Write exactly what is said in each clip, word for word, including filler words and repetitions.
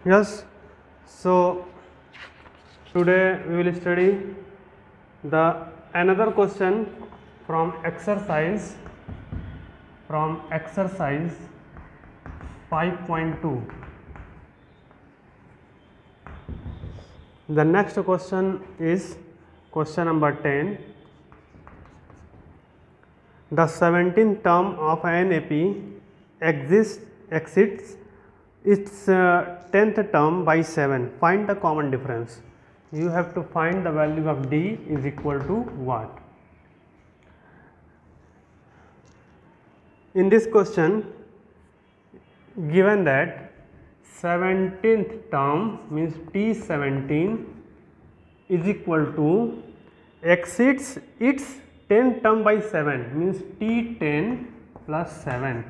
Yes, so today we will study the another question from exercise from exercise five point two. The next question is question number ten. The seventeenth term of an A P exists exceeds its uh, tenth term by seven. Find the common difference. You have to find the value of D is equal to what? In this question, given that seventeenth term means T seventeen is equal to exceeds its tenth term by seven means T ten plus seven.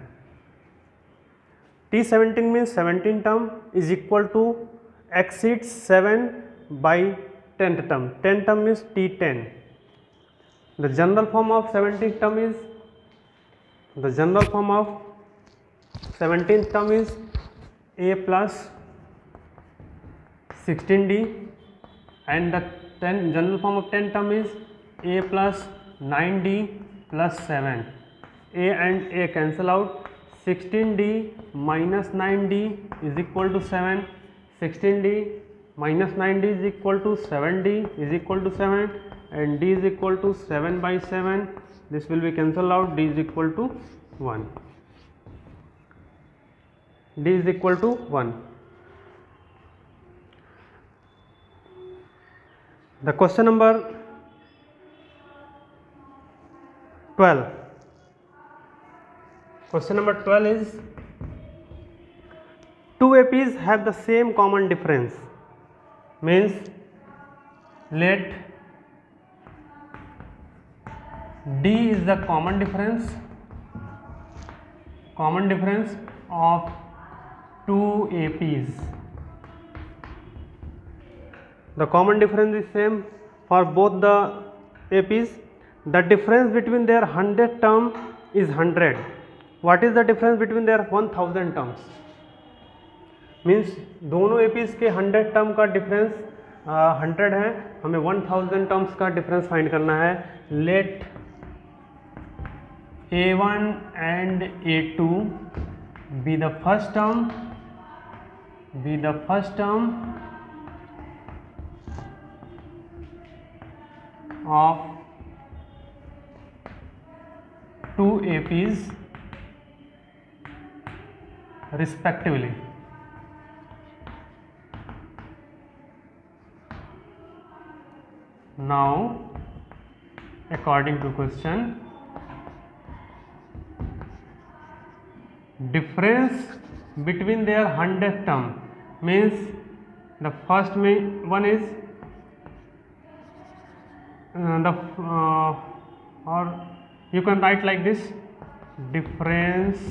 T seventeen means seventeen term is equal to exceeds seven by tenth term. tenth term means T ten. The general form of seventeenth term is the general form of seventeenth term is A plus sixteen D, and the ten general form of tenth term is A plus nine D plus seven. A and A cancel out. sixteen D minus nine D is equal to seven. sixteen D minus nine D is equal to seven D is equal to seven, and D is equal to seven by seven. This will be cancelled out. D is equal to one. D is equal to one. The question number twelve. Question number twelve is two A Ps have the same common difference, means let D is the common difference common difference of two A Ps. The common difference is same for both the A Ps. The difference between their hundred term is one hundred. What is the difference between their one thousand terms? Means दोनों A Ps के hundred term का difference hundred है, हमें one thousand terms का difference find करना है. Let A one and A two be the first term be the first term of two A Ps respectively. Now, according to question, difference between their hundredth term means the first one is uh, the uh, or you can write like this: difference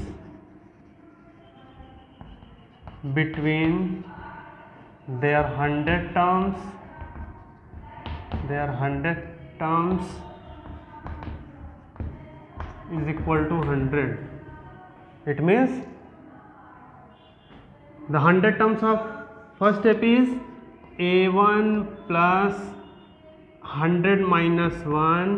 between their hundred terms their hundred terms is equal to one hundred. It means the hundred terms of first A P is A one plus one hundred minus one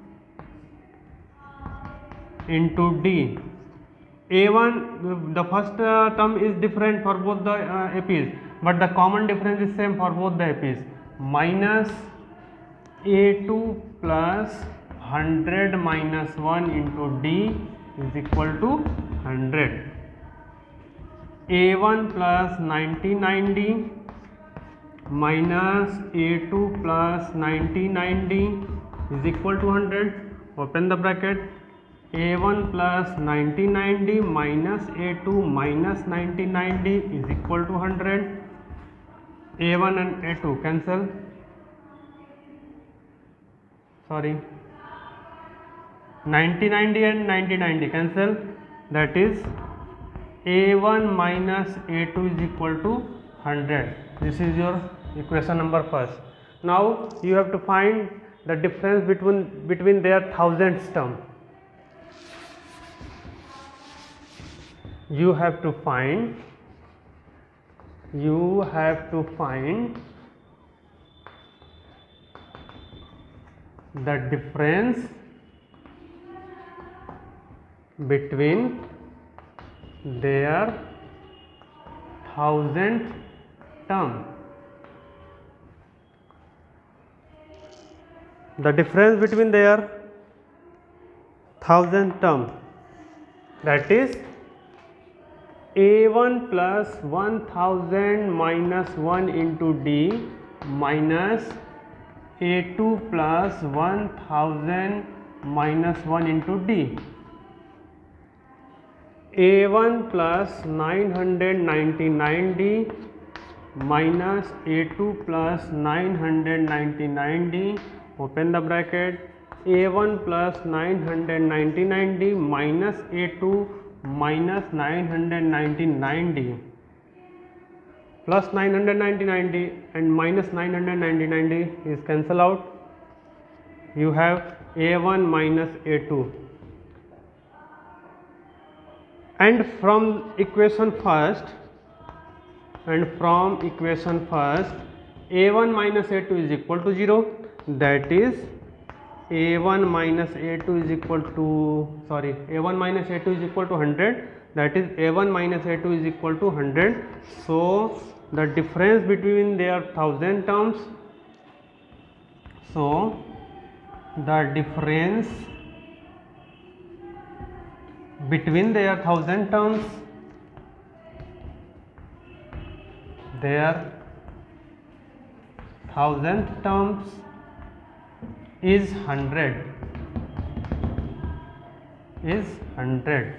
into D. A one, the first uh, term is different for both the uh, A Ps, but the common difference is same for both the A Ps. Minus A two plus one hundred minus one into D is equal to one hundred. A one plus ninety-nine D minus A two plus ninety-nine D is equal to one hundred. Open the bracket. A one plus ninety-nine D minus A two minus ninety-nine D is equal to one hundred. A one and A two cancel. Sorry. ninety-nine D and ninety-nine D cancel. That is A one minus A two is equal to one hundred. This is your equation number first. Now you have to find the difference between between their thousandths term. You have to find you have to find the difference between their thousandth term. The difference between their thousandth term, that is a one plus one thousand minus one into d minus a two plus one thousand minus one into d. a one plus nine hundred ninety-nine d minus a two plus nine hundred ninety-nine d, open the bracket, a one plus nine hundred ninety-nine d minus a two minus nine hundred ninety-nine d plus nine hundred ninety-nine d and minus nine hundred ninety-nine d is cancel out. You have a one minus a two, and from equation first and from equation first a one minus a two is equal to zero, that is a one minus a two is equal to sorry a one minus a two is equal to one hundred, that is a one minus a two is equal to one hundred. So the difference between their thousand terms, so the difference between their thousand terms, their thousandth terms is one hundred, is one hundred.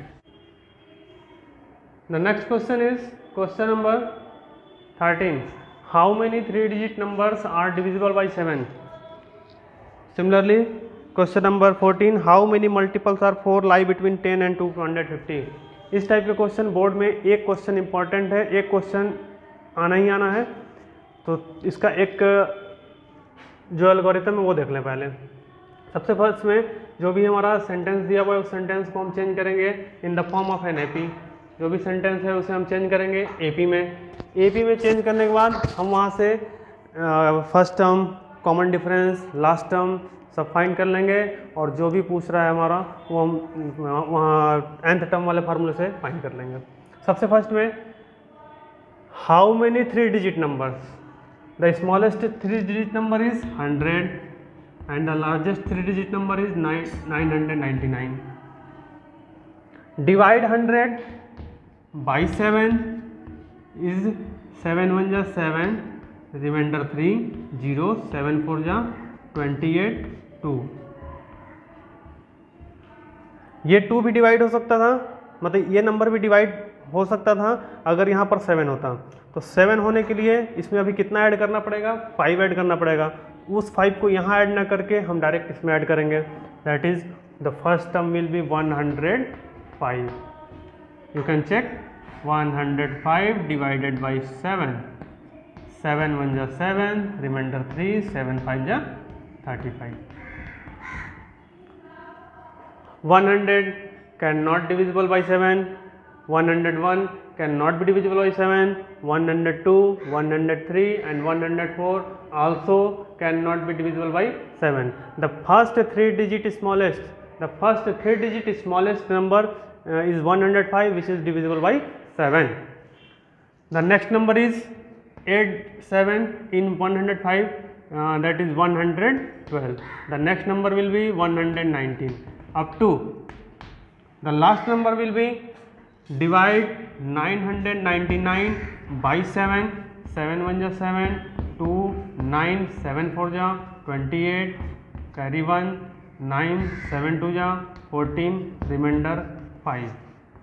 The next question is question number thirteen. How many three digit numbers are divisible by seven? Similarly, question number fourteen. How many multiples are four lie between ten and two hundred fifty? इस type के question board में एक question important है, एक question आना ही आना है, तो इसका एक जो एल्गोरिथम है वो देख लें पहले। सबसे फर्स्ट में जो भी हमारा सेंटेंस दिया हुआ है उस सेंटेंस को हम चेंज करेंगे in the form of an AP. जो भी सेंटेंस है उसे हम चेंज करेंगे एपी में। एपी में चेंज करने के बाद हम वहाँ से first term, common difference, last term सब फाइंड कर लेंगे और जो भी पूछ रहा है हमारा वो हम वहाँ एंथ टर्म वाले फार्मूले से फाइंड कर लेंगे। सबसे फर्स्ट में how many three digit numbers, the smallest three digit number is hundred and the largest three digit number is nine hundred ninety-nine. Divide one hundred by seven is seven one ja seven, remainder three, zero, seven four ja twenty-eight, two. ये two भी divide हो सकता था, मतलब ये number भी divide हो सकता था अगर यहाँ पर सेवन होता। तो सेवन होने के लिए इसमें अभी कितना ऐड करना पड़ेगा, फाइव ऐड करना पड़ेगा। उस फाइव को यहाँ ऐड ना करके हम डायरेक्ट इसमें ऐड करेंगे, that is the first term will be one hundred five. You can check one hundred five divided by seven, seven one जा seven, reminder three, seven five जा thirty-five. one hundred can not divisible by seven, one hundred one cannot be divisible by seven, one hundred two, one hundred three and one hundred four also cannot be divisible by seven. The first three digit smallest, the first three digit smallest number uh, is one hundred five, which is divisible by seven. The next number is add seven in one hundred five, uh, that is one hundred twelve. The next number will be one hundred nineteen up to the last number will be divide nine hundred ninety-nine by seven, seven one ja seven, two, nine, seven four ja twenty-eight, carry one, nine, seven two ja fourteen, remainder five,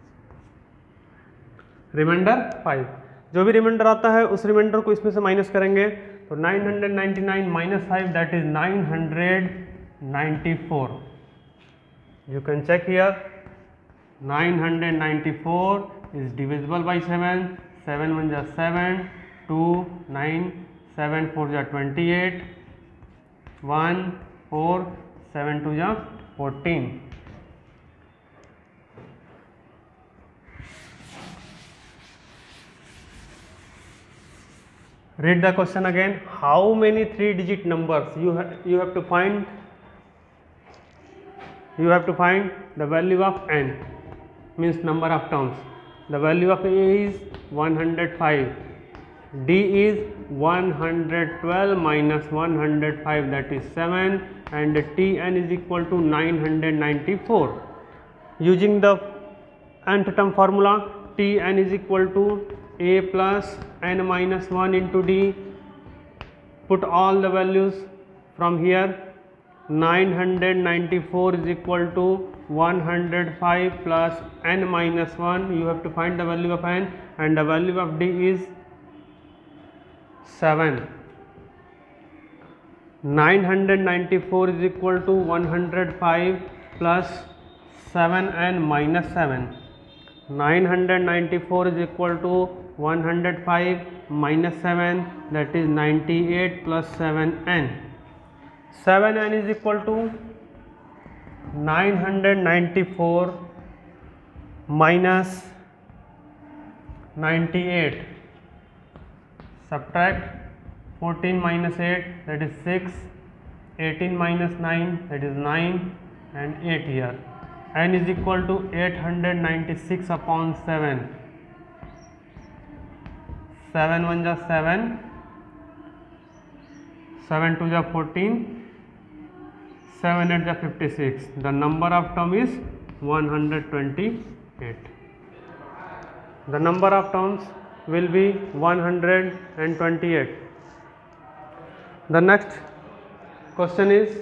remainder five. जो भी reminder आता है उस reminder को इसमें से minus करेंगे, तो nine hundred ninety-nine minus five, that is nine hundred ninety-four. You can check here, nine hundred ninety-four is divisible by seven, seven one ja seven, two, nine, seven four ja twenty-eight, one, four, seven two ja fourteen. Read the question again. How many three digit numbers you ha you have to find? You have to find the value of n, means number of terms. The value of A is one hundred five, D is one hundred twelve minus one hundred five, that is seven, and Tn is equal to nine hundred ninety-four. Using the nth term formula, Tn is equal to A plus n minus one into D. Put all the values from here. nine hundred ninety-four is equal to one hundred five plus n minus one. You have to find the value of n, and the value of D is seven. nine hundred ninety-four is equal to one hundred five plus seven n minus seven. nine hundred ninety-four is equal to one hundred five minus seven, that is ninety-eight plus seven n. seven n is equal to nine hundred ninety-four minus ninety-eight. Subtract fourteen minus eight, that is six, eighteen minus nine, that is nine, and eight here. N is equal to eight hundred ninety-six upon seven. seven one जा seven, seven two जा fourteen, seven eight जा fifty-six. The number of term is one hundred twenty-eight. The number of terms will be one hundred twenty-eight. The next question is,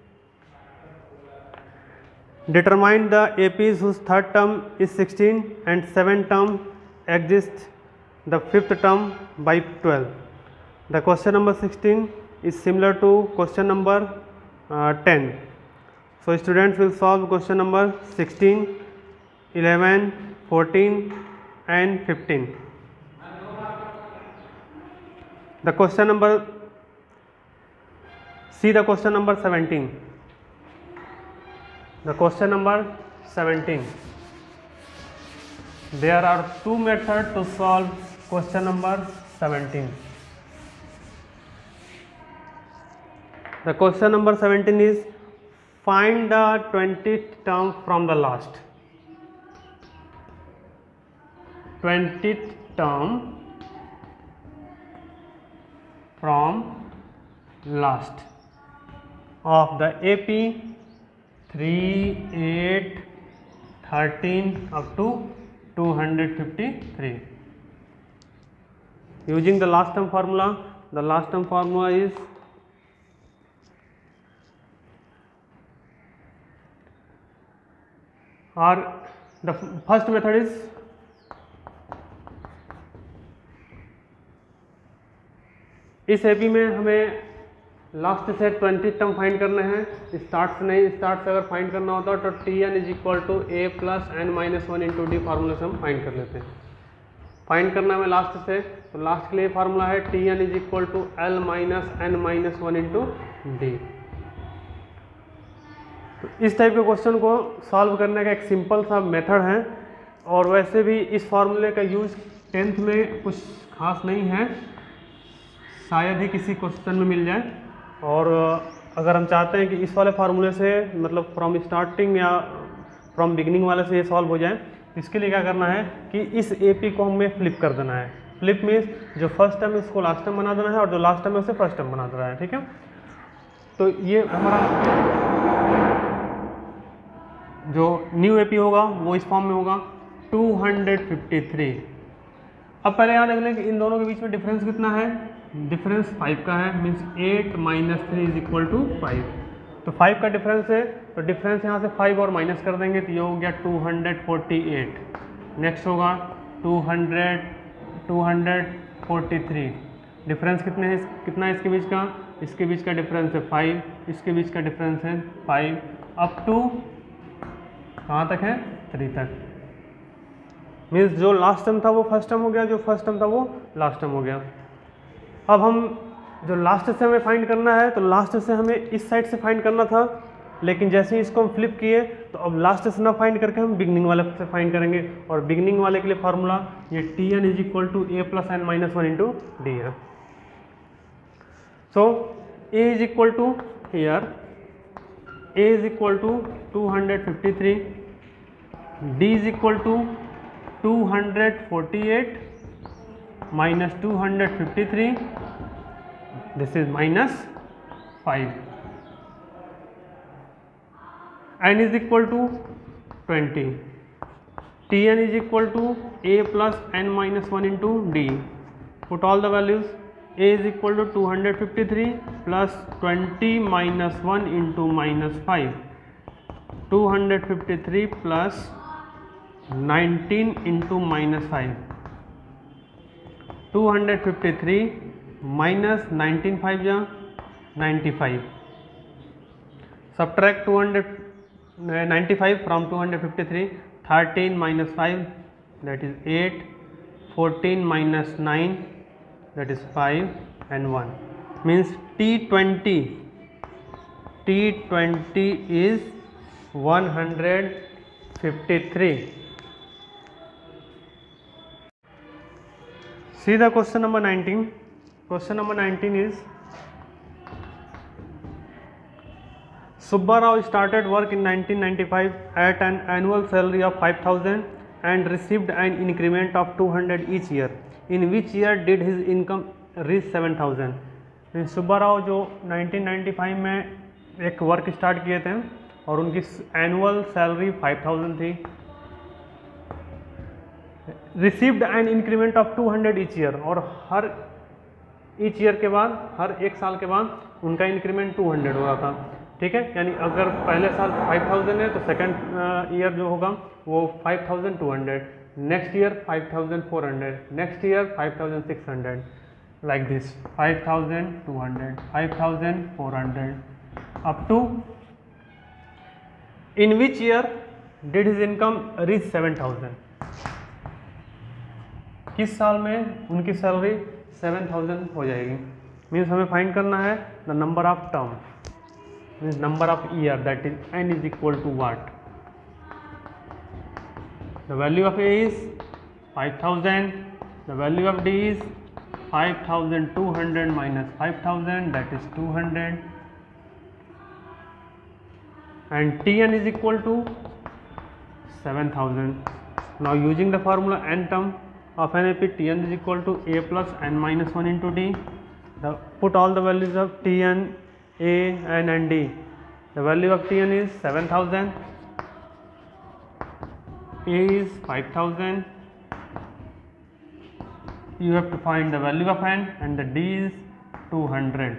determine the A Ps whose third term is sixteen and seventh term exists the fifth term by twelve. The question number sixteen is similar to question number uh, ten. So students will solve question number sixteen, eleven, fourteen and fifteen. The question number, see the question number seventeen. The question number seventeen. There are two methods to solve question number seventeen. The question number seventeen is, find the twentieth term from the last. twentieth term from last of the A P three, eight, thirteen up to two hundred fifty-three. Using the last term formula, the last term formula is or the first method is इस AP में हमें last से twenty term find करना है, start से नहीं। Start से अगर फाइंड करना होता तो T N is equal to A plus N minus one into D formula से हम फाइंड कर लेते हैं। फाइंड करना है लास्ट से, तो लास्ट के लिए फार्मूला है T N is equal to L minus N minus one into D. तो इस टाइप के क्वेश्चन को सॉल्व करने का एक सिंपल सा मेथड है, और वैसे भी इस फार्मूले का यूज टेंथ में कुछ खास नहीं है, शायद ही किसी क्वेश्चन में मिल जाए। और अगर हम चाहते हैं कि इस वाले फार्मूले से मतलब फ्रॉम स्टार्टिंग या फ्रॉम बिगिनिंग वाले से ये सॉल्व हो जाए, इसके लिए क्या करना है कि इस एपी को हमें फ्लिप कर देना है। फ्लिप मीन्स जो फर्स्ट टर्म है उसको लास्ट टर्म बना देना है, और जो लास्ट टर्म है उसे फर्स्ट टर्म बना देना है। ठीक है, तो ये हमारा जो न्यू एपी होगा वो इस फॉर्म में होगा टू हंड्रेड फिफ्टी थ्री। अब पहले यहाँ देख लें कि इन दोनों के बीच में डिफरेंस कितना है। डिफरेंस फाइव का है, means eight minus three is equal to five. तो फाइव का डिफरेंस है, तो डिफरेंस यहाँ से फाइव और माइनस कर देंगे तो ये हो गया two hundred forty eight. Next होगा two hundred two hundred forty three. Difference कितने है, कितना है इसके बीच का, इसके बीच का डिफरेंस है फाइव, इसके बीच का डिफरेंस है फाइव, अप टू कहाँ तक है, थ्री तक। मीन्स जो लास्ट टर्म था वो फर्स्ट टर्म हो गया, जो फर्स्ट टर्म था वो लास्ट टर्म हो गया। अब हम जो लास्ट से हमें फाइंड करना है, तो लास्ट से हमें इस साइड से फाइंड करना था, लेकिन जैसे ही इसको हम फ्लिप किए तो अब लास्ट से ना फाइंड करके हम बिगनिंग वाले से फाइंड करेंगे। और बिगनिंग वाले के लिए फार्मूला ये T N is equal to A plus N minus one into D है। So A is equal to, here A is equal to two hundred fifty-three, D is equal to two hundred forty-eight minus two hundred fifty-three, this is minus five. N is equal to twenty. Tn is equal to A plus n minus one into D. Put all the values. A is equal to two hundred fifty-three plus twenty minus one into minus five. two hundred fifty-three plus nineteen into minus five. two hundred fifty-three minus nineteen five ja ninety-five. Subtract two hundred ninety-five from two hundred fifty-three. thirteen minus five, that is eight. fourteen minus nine, that is five, and one, means T twenty. T twenty is one hundred fifty-three. See the question number nineteen. Question number nineteen is, Subba Rao started work in nineteen ninety-five at an annual salary of five thousand and received an increment of two hundred each year. In which year did his income reach seven thousand? Subba Rao जो nineteen ninety five में एक work start किए थे और उनकी annual salary five thousand थी. Received an increment of two hundred each year, और हर ईच ईयर के बाद, हर एक साल के बाद उनका इंक्रीमेंट टू हंड्रेड हो रहा था. ठीक है, यानी अगर पहले साल फाइव थाउजेंड है तो सेकंड ईयर जो होगा वो five thousand two hundred, next year five thousand four hundred, next year five thousand six hundred, like this five thousand two hundred, five thousand four hundred, up to in which year did his income reach seven thousand. किस साल में उनकी salary seven thousand हो जाएगी. Means हमें find करना है the number of term, means number of year, that is n is equal to what? The value of A is five thousand, the value of D is five thousand two hundred minus five thousand, that is two hundred, and Tn is equal to seven thousand. Now using the formula n term of N A P, Tn is equal to A plus n minus one into D. The, put all the values of Tn, A, N and D. The value of Tn is seven thousand, A is five thousand. You have to find the value of N, and the D is two hundred.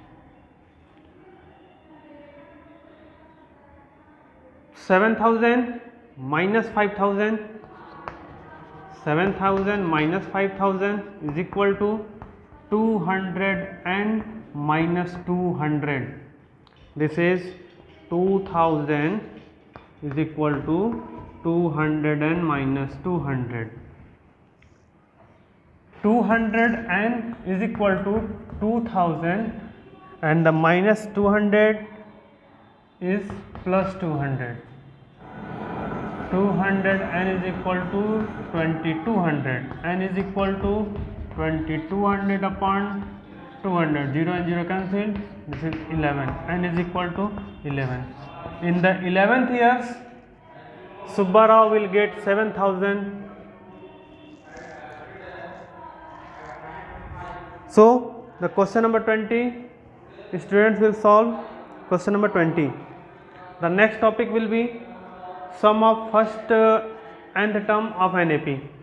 seven thousand minus five thousand, seven thousand minus five thousand is equal to two hundred and minus two hundred. This is two thousand is equal to two hundred and minus two hundred. two hundred and is equal to two thousand, and the minus two hundred is plus two hundred. two hundred n is equal to twenty-two hundred. N is equal to twenty-two hundred upon two hundred. zero and zero cancelled. This is eleven. N is equal to eleven. In the eleventh years, Subba Rao will get seven thousand. So the question number twenty, students will solve question number twenty. The next topic will be sum of first uh, nth term of N A P.